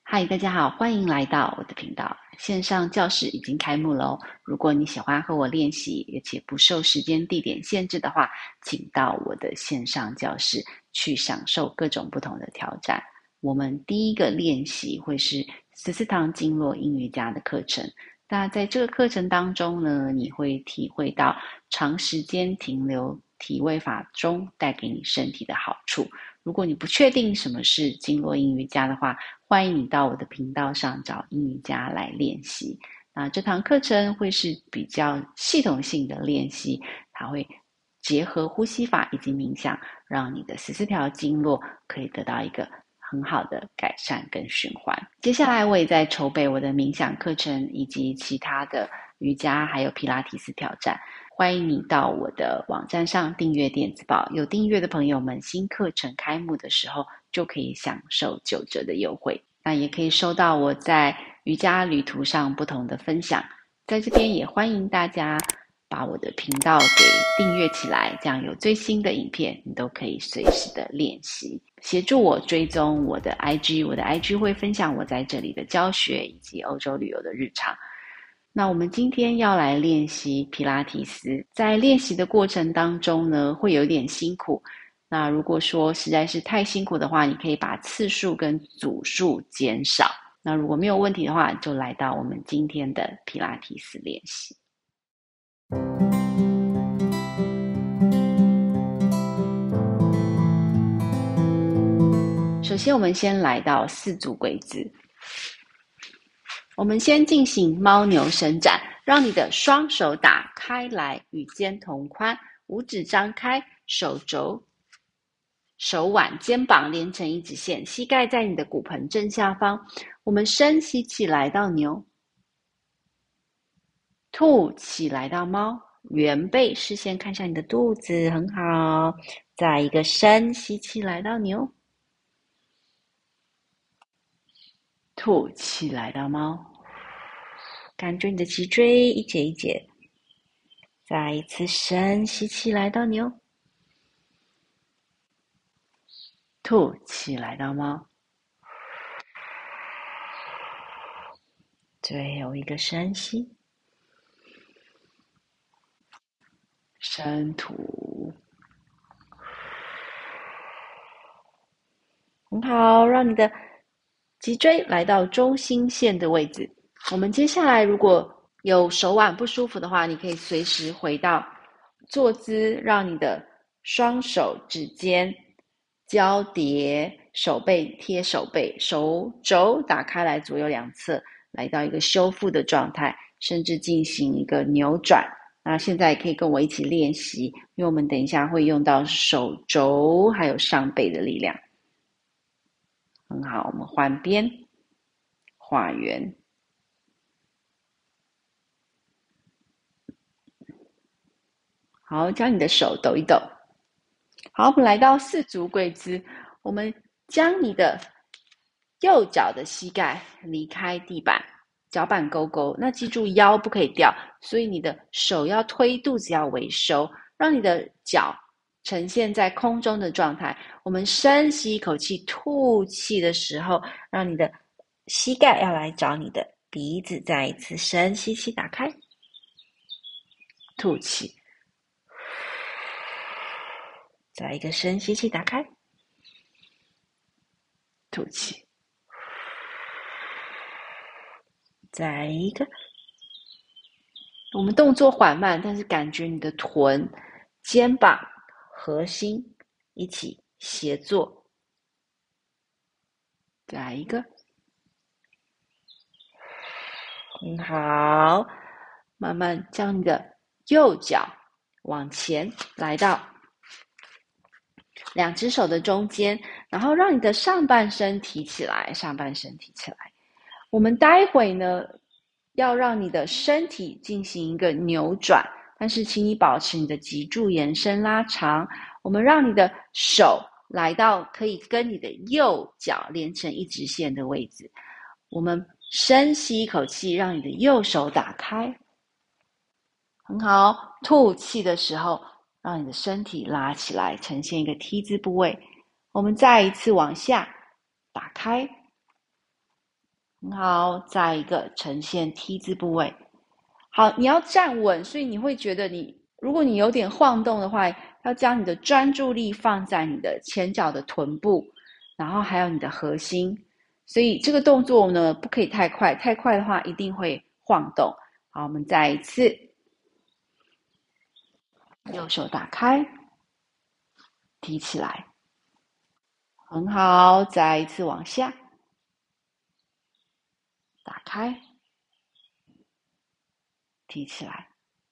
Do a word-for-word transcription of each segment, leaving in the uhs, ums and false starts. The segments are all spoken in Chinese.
嗨，大家好，欢迎来到我的频道。线上教室已经开幕喽！如果你喜欢和我练习，而且不受时间地点限制的话，请到我的线上教室去享受各种不同的挑战。我们第一个练习会是十四堂经络阴瑜伽的课程。那在这个课程当中呢，你会体会到长时间停留体位法中带给你身体的好处。如果你不确定什么是经络阴瑜伽的话，欢迎你到我的频道上找阴瑜伽来练习。那这堂课程会是比较系统性的练习，它会结合呼吸法以及冥想，让你的十四条经络可以得到一个很好的改善跟循环。接下来我也在筹备我的冥想课程以及其他的瑜伽还有皮拉提斯挑战。欢迎你到我的网站上订阅电子报，有订阅的朋友们，新课程开幕的时候就可以享受九折的优惠。那也可以收到我在瑜伽旅途上不同的分享。在这边也欢迎大家把我的频道给订阅起来，这样有最新的影片你都可以随时的练习。协助我追踪我的 I G， 我的 I G 会分享我在这里的教学以及欧洲旅游的日常。那我们今天要来练习皮拉提斯，在练习的过程当中呢，会有点辛苦。那如果说实在是太辛苦的话，你可以把次数跟组数减少。那如果没有问题的话，就来到我们今天的皮拉提斯练习。首先，我们先来到四足跪姿。我们先进行猫牛伸展，让你的双手打开来，与肩同宽，五指张开，手肘、手腕、肩膀连成一直线，膝盖在你的骨盆正下方。我们深吸气来到牛，吐气来到猫，圆背，视线看向你的肚子，很好。再一个深吸气来到牛，吐气来到猫。感觉你的脊椎一节一节。再一次深吸气来到牛，吐气来到猫。最后一个深吸，深吐。很好，让你的脊椎来到中心线的位置。我们接下来如果有手腕不舒服的话，你可以随时回到坐姿，让你的双手指尖交叠，手背贴手背，手肘打开来左右两侧，来到一个修复的状态，甚至进行一个扭转。那现在可以跟我一起练习，因为我们等一下会用到手肘还有上背的力量。很好，我们换边，画圆。好，将你的手抖一抖。好，我们来到四足跪姿，我们将你的右脚的膝盖离开地板，脚板勾勾。那记住腰不可以掉，所以你的手要推，肚子要微收，让你的脚呈现在空中的状态。我们深吸一口气，吐气的时候，让你的膝盖要来找你的鼻子。再一次深吸气，打开，吐气。再一个深吸气，打开，吐气。再一个，我们动作缓慢，但是感觉你的臀、肩膀、核心一起协作。再一个，很好，慢慢将你的右脚往前来到两只手的中间，然后让你的上半身提起来，上半身提起来。我们待会呢，要让你的身体进行一个扭转，但是请你保持你的脊柱延伸拉长。我们让你的手来到可以跟你的右脚连成一直线的位置。我们深吸一口气，让你的右手打开。很好，吐气的时候，让你的身体拉起来，呈现一个 T 字部位。我们再一次往下打开， 很好，再一个呈现 T 字部位。好，你要站稳，所以你会觉得你，如果你有点晃动的话，要将你的专注力放在你的前脚的臀部，然后还有你的核心。所以这个动作呢，不可以太快，太快的话一定会晃动。好，我们再一次，右手打开，提起来，很好，再一次往下，打开，提起来，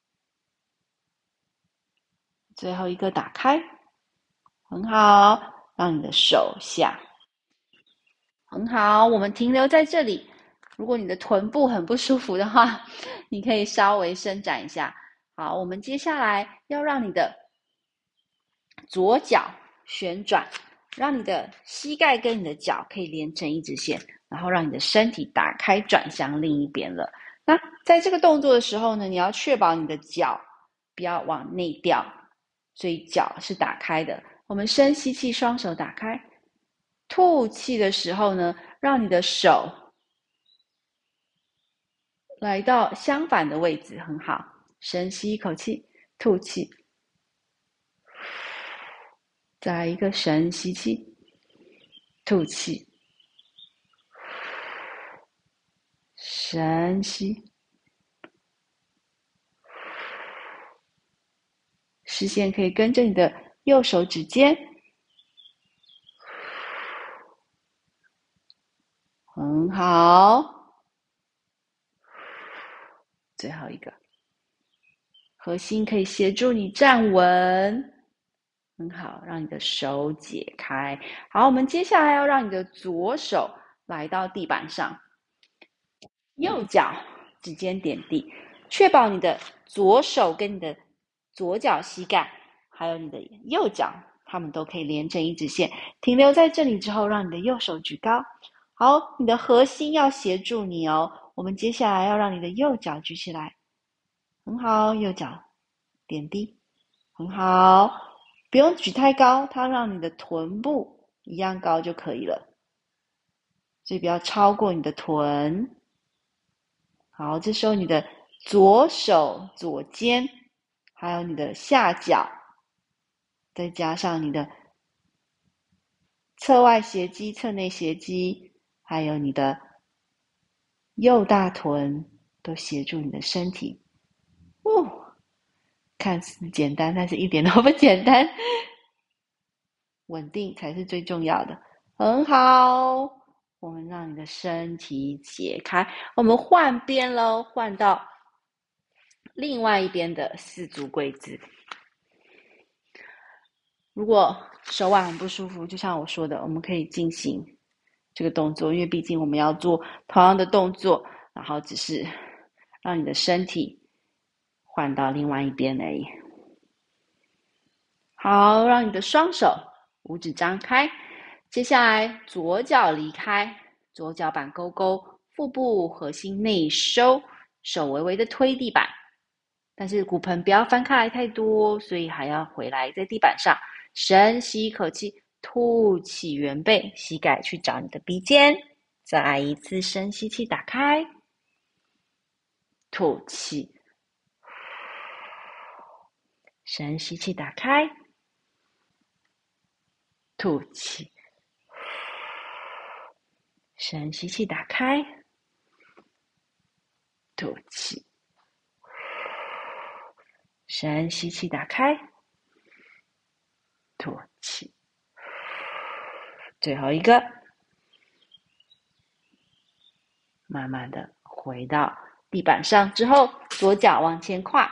最后一个打开，很好，让你的手下。很好，我们停留在这里。如果你的臀部很不舒服的话，你可以稍微伸展一下。好，我们接下来要让你的左脚旋转，让你的膝盖跟你的脚可以连成一直线，然后让你的身体打开转向另一边了。那在这个动作的时候呢，你要确保你的脚不要往内掉，所以脚是打开的。我们深吸气，双手打开。吐气的时候呢，让你的手来到相反的位置，很好。深吸一口气，吐气。再一个深吸气，吐气。深吸。视线可以跟着你的右手指尖。很好。最后一个，核心可以协助你站稳。很好，让你的手解开。好，我们接下来要让你的左手来到地板上，右脚指尖点地，确保你的左手跟你的左脚膝盖，还有你的右脚，它们都可以连成一直线。停留在这里之后，让你的右手举高。好，你的核心要协助你哦。我们接下来要让你的右脚举起来。很好，右脚点地。很好，不用举太高，它让你的臀部一样高就可以了，所以不要超过你的臀。好，这时候你的左手左肩，还有你的下脚，再加上你的侧外斜肌、侧内斜肌，还有你的右大臀，都协助你的身体。哦，看似简单，但是一点都不简单。稳定才是最重要的。很好，我们让你的身体解开。我们换边咯，换到另外一边的四足跪姿。如果手腕很不舒服，就像我说的，我们可以进行这个动作，因为毕竟我们要做同样的动作，然后只是让你的身体换到另外一边而已。好，让你的双手五指张开，接下来左脚离开，左脚板勾勾，腹部核心内收，手微微的推地板，但是骨盆不要翻开来太多，所以还要回来在地板上。深吸一口气，吐气圆背，膝盖去找你的鼻尖。再一次深吸气，打开，吐气，深吸气，打开，吐气，深吸气，打开，吐气，深吸气，打开，吐气。最后一个，慢慢的回到地板上之后，左脚往前跨，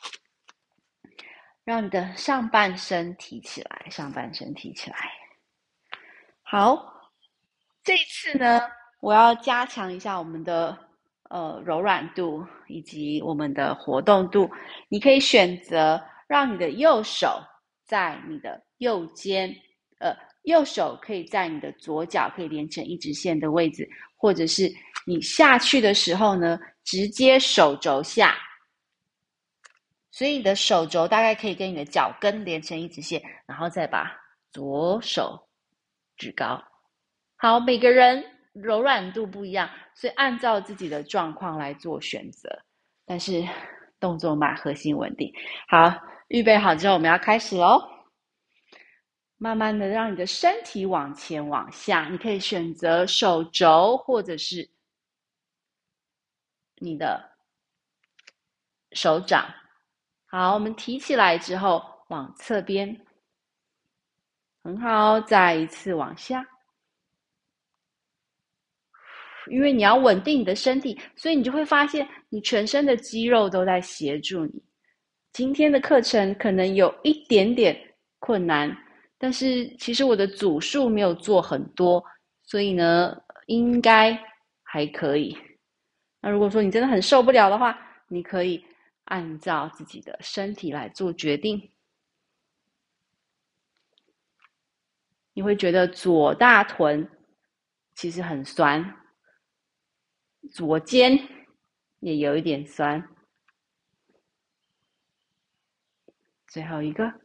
让你的上半身提起来，上半身提起来。好，这一次呢，我要加强一下我们的呃柔软度以及我们的活动度。你可以选择让你的右手在你的右肩，呃，右手可以在你的左脚可以连成一直线的位置，或者是你下去的时候呢，直接手肘下。所以你的手肘大概可以跟你的脚跟连成一直线，然后再把左手举高。好，每个人柔软度不一样，所以按照自己的状况来做选择。但是动作慢，核心稳定。好，预备好之后，我们要开始喽。慢慢的让你的身体往前往下，你可以选择手肘或者是你的手掌。好，我们提起来之后往侧边，很好，再一次往下。因为你要稳定你的身体，所以你就会发现你全身的肌肉都在协助你。今天的课程可能有一点点困难，但是其实我的组数没有做很多，所以呢，应该还可以。那如果说你真的很受不了的话，你可以按照自己的身体来做决定。你会觉得左大臀其实很酸，左肩也有一点酸。最后一个，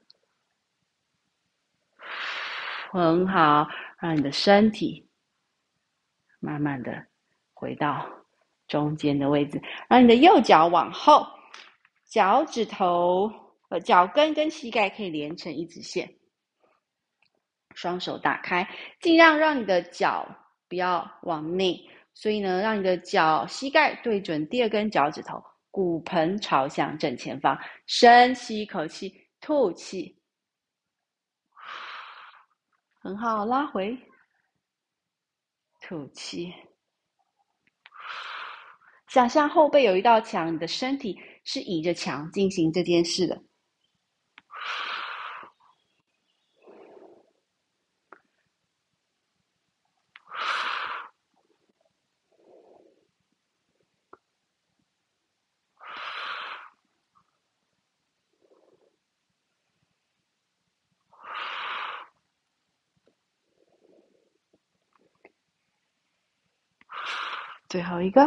很好，让你的身体慢慢的回到中间的位置，让你的右脚往后，脚趾头、呃脚跟跟膝盖可以连成一直线，双手打开，尽量让你的脚不要往内，所以呢，让你的脚膝盖对准第二根脚趾头，骨盆朝向正前方，深吸一口气，吐气，很好，拉回，吐气。想象后背有一道墙，你的身体是倚着墙进行这件事的。最后一个，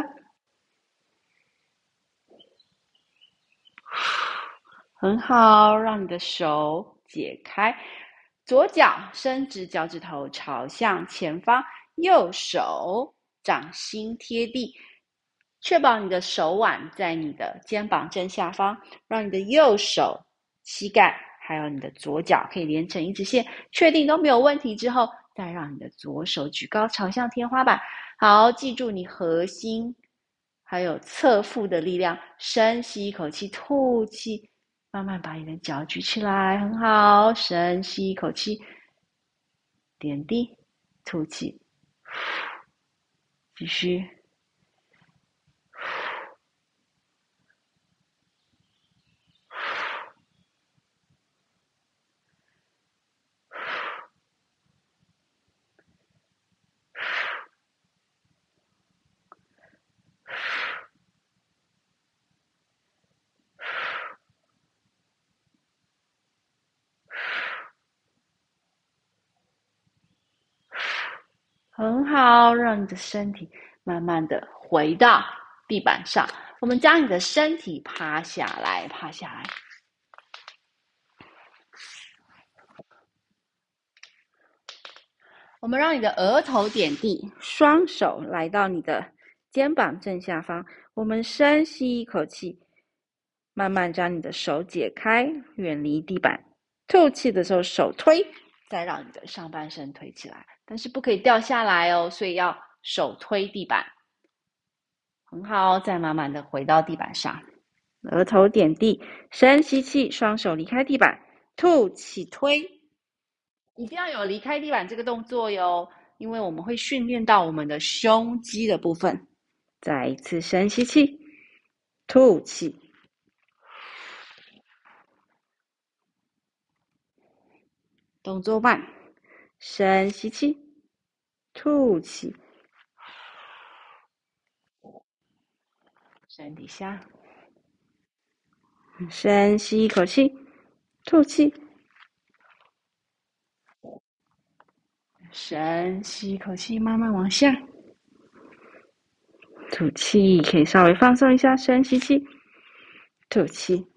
很好，让你的手解开，左脚伸直脚趾头朝向前方，右手掌心贴地，确保你的手腕在你的肩膀正下方，让你的右手、膝盖还有你的左脚可以连成一直线，确定都没有问题之后，再让你的左手举高朝向天花板。好，记住你核心还有侧腹的力量，深吸一口气，吐气，慢慢把你的脚举起来，很好，深吸一口气，点地，吐气，继续。很好，让你的身体慢慢的回到地板上。我们将你的身体趴下来，趴下来。我们让你的额头点地，双手来到你的肩膀正下方。我们深吸一口气，慢慢将你的手解开，远离地板。吐气的时候，手推，再让你的上半身推起来，但是不可以掉下来哦，所以要手推地板。很好，再慢慢的回到地板上，额头点地，深吸气，双手离开地板，吐气推，一定要有离开地板这个动作哟，因为我们会训练到我们的胸肌的部分。再一次深吸气，吐气，动作慢，深吸气，吐气，身体下，深吸一口气，吐气，深吸一口气，慢慢往下，吐气，可以稍微放松一下，深吸气，吐气，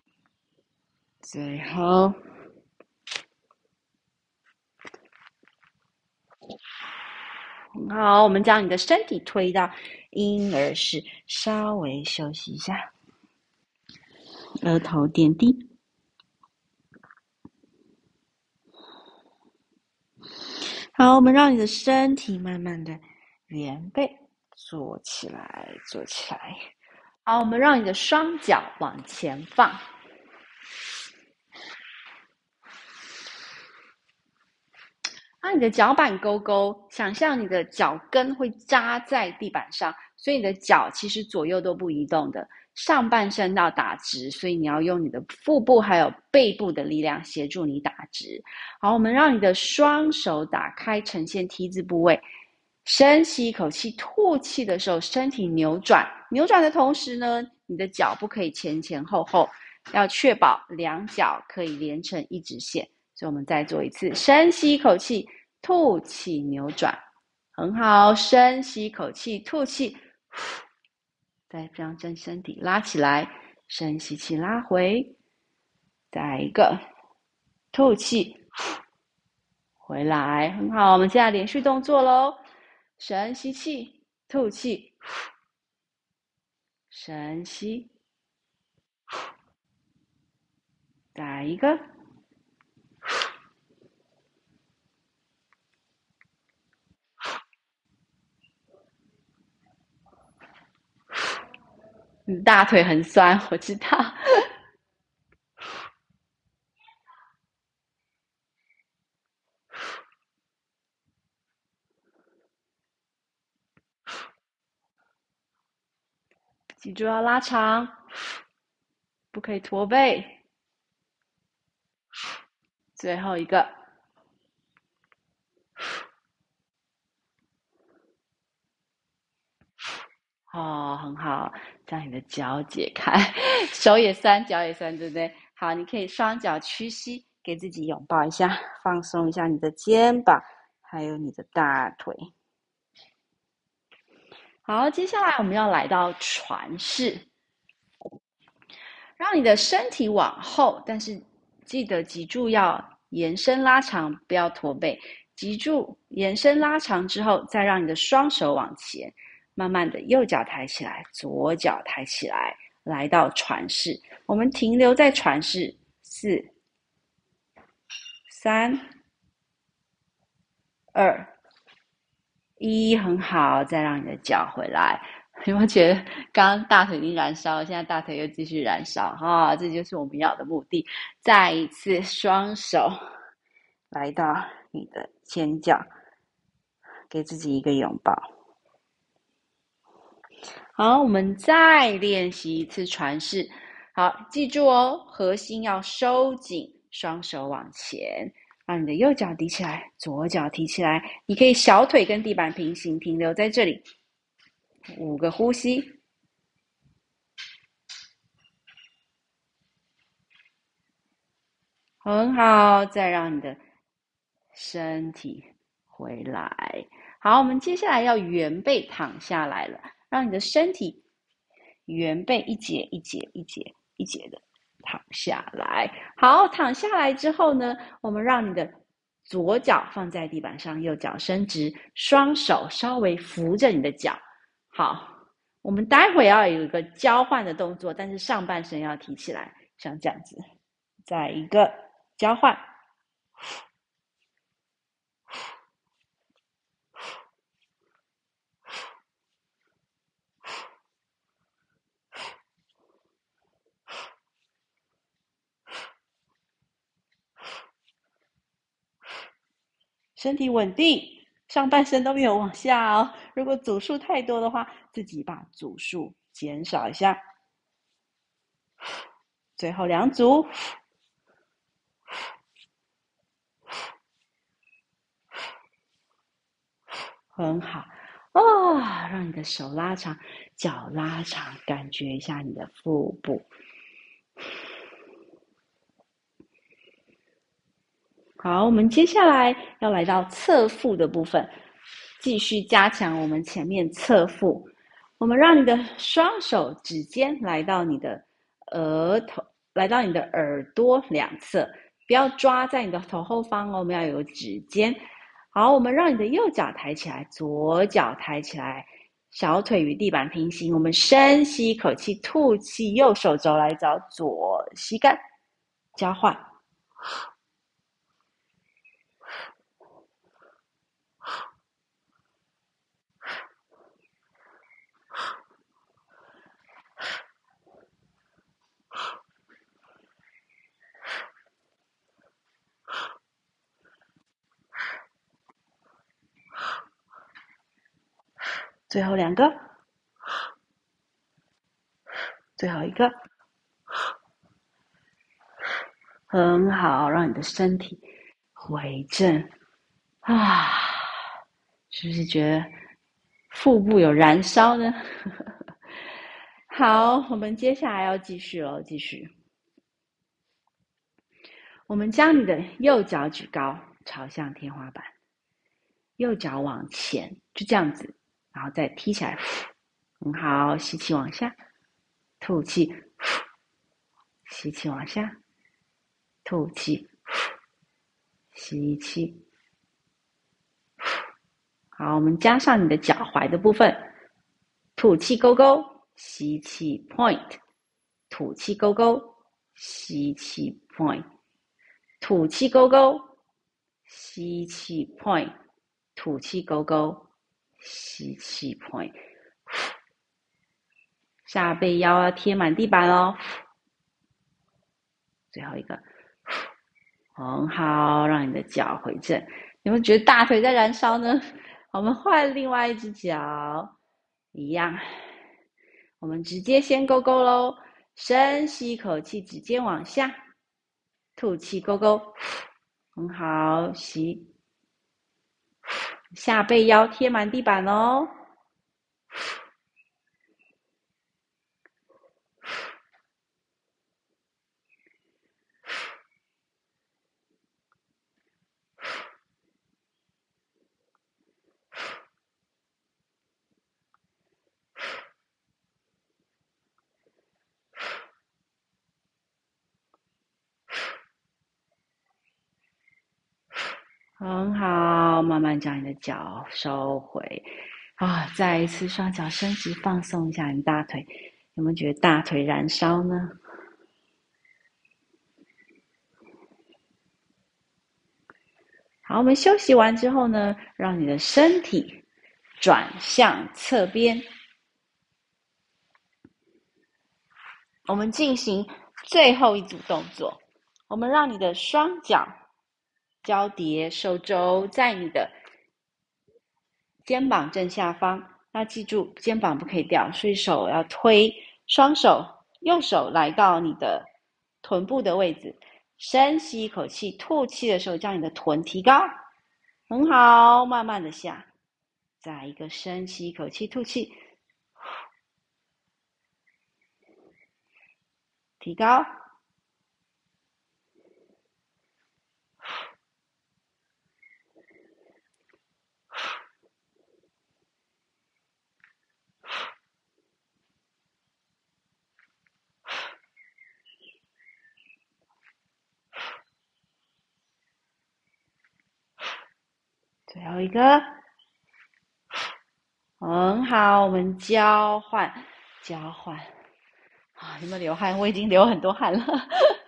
最后很好，我们将你的身体推到婴儿式，稍微休息一下，额头点滴。好，我们让你的身体慢慢的圆背，坐起来，坐起来。好，我们让你的双脚往前放，让你的脚板勾勾，想象你的脚跟会扎在地板上，所以你的脚其实左右都不移动的，上半身要打直，所以你要用你的腹部还有背部的力量协助你打直。好，我们让你的双手打开，呈现 T 字部位。深吸一口气，吐气的时候，身体扭转。扭转的同时呢，你的脚不可以前前后后，要确保两脚可以连成一直线。所以我们再做一次，深吸一口气，吐气扭转，很好。深吸一口气，吐气，再将整身体拉起来，深吸气拉回，再一个，吐气，回来，很好。我们现在连续动作咯，深吸气，吐气，深吸，再一个，你大腿很酸，我知道。脊柱要拉长，不可以驼背。最后一个，哦，很好，将你的脚解开，手也酸，脚也酸，对不对？好，你可以双脚屈膝，给自己拥抱一下，放松一下你的肩膀，还有你的大腿。好，接下来我们要来到船式，让你的身体往后，但是记得脊柱要延伸拉长，不要驼背。脊柱延伸拉长之后，再让你的双手往前，慢慢的右脚抬起来，左脚抬起来，来到船式。我们停留在船式，四、三、二、一，很好。再让你的脚回来。有没有觉得刚刚大腿已经燃烧了，现在大腿又继续燃烧哈、哦，这就是我们要的目的。再一次，双手来到你的前脚，给自己一个拥抱。好，我们再练习一次船式。好，记住哦，核心要收紧，双手往前，让你的右脚提起来，左脚提起来。你可以小腿跟地板平行，停留在这里。五个呼吸。很好，再让你的身体回来。好，我们接下来要圆背躺下来了，让你的身体圆背一节一节一节一节的躺下来。好，躺下来之后呢，我们让你的左脚放在地板上，右脚伸直，双手稍微扶着你的脚。好，我们待会要有一个交换的动作，但是上半身要提起来，像这样子。再一个交换，身体稳定，上半身都没有往下哦。如果组数太多的话，自己把组数减少一下。最后两组，很好哦，让你的手拉长，脚拉长，感觉一下你的腹部。好，我们接下来要来到侧腹的部分，继续加强我们前面侧腹。我们让你的双手指尖来到你的额头，来到你的耳朵两侧，不要抓在你的头后方哦，我们要有指尖。 好，我们让你的右脚抬起来，左脚抬起来，小腿与地板平行。我们深吸一口气，吐气，右手肘来找左膝盖，交换。最后两个，最后一个，很好，让你的身体回正啊，是不是觉得腹部有燃烧呢？好，我们接下来要继续了，继续。我们将你的右脚举高，朝向天花板，右脚往前，就这样子，然后再踢起来，很好，吸气往下，吐气，吸气往下，吐气，吸气。好，我们加上你的脚踝的部分，吐气勾勾，吸气 point， 吐气勾勾，吸气 point， 吐气勾勾，吸气 point， 吐气勾勾，吸气 point。 下背腰要贴满地板哦。最后一个，很好，让你的脚回正。有没有觉得大腿在燃烧呢？我们换另外一只脚，一样。我们直接先勾勾咯，深吸一口气，指尖往下，吐气勾勾，很好，吸。下背腰贴满地板哦。很好，慢慢将你的脚收回啊！再一次双脚伸直，放松一下你大腿。有没有觉得大腿燃烧呢？好，我们休息完之后呢，让你的身体转向侧边。我们进行最后一组动作，我们让你的双脚交叠，手肘在你的肩膀正下方。要记住，肩膀不可以掉，所以手要推，双手右手来到你的臀部的位置。深吸一口气，吐气的时候将你的臀提高，很好，慢慢的下。再一个深吸一口气，吐气，提高，最后一个，很好，我们交换，交换。啊，有没有流汗？我已经流很多汗了。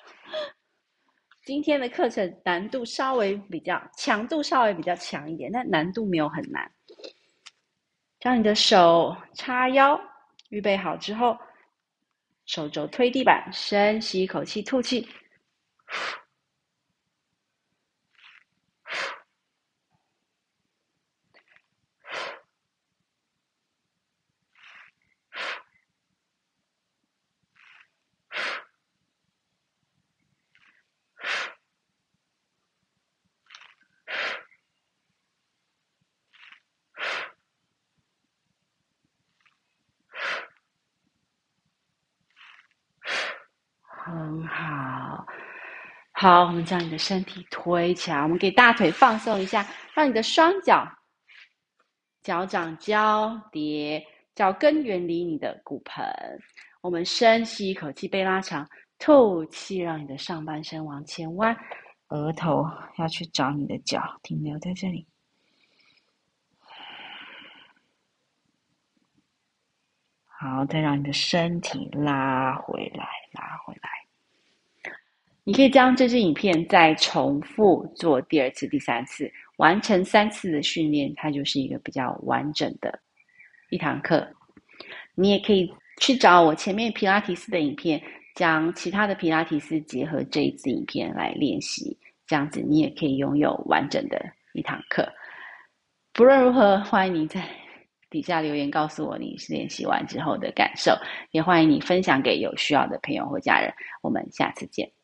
今天的课程难度稍微比较，强度稍微比较强一点，但难度没有很难。将你的手叉腰，预备好之后，手肘推地板，深吸一口气，吐气。很好，好，我们将你的身体推起来，我们给大腿放松一下，让你的双脚脚掌交叠，脚跟远离你的骨盆。我们深吸一口气，背拉长，吐气，让你的上半身往前弯，额头要去找你的脚，停留在这里。 好，再让你的身体拉回来，拉回来。你可以将这支影片再重复做第二次、第三次，完成三次的训练，它就是一个比较完整的一堂课。你也可以去找我前面皮拉提斯的影片，将其他的皮拉提斯结合这一支影片来练习，这样子你也可以拥有完整的一堂课。不论如何，欢迎你在底下留言告诉我你练习完之后的感受，也欢迎你分享给有需要的朋友或家人。我们下次见。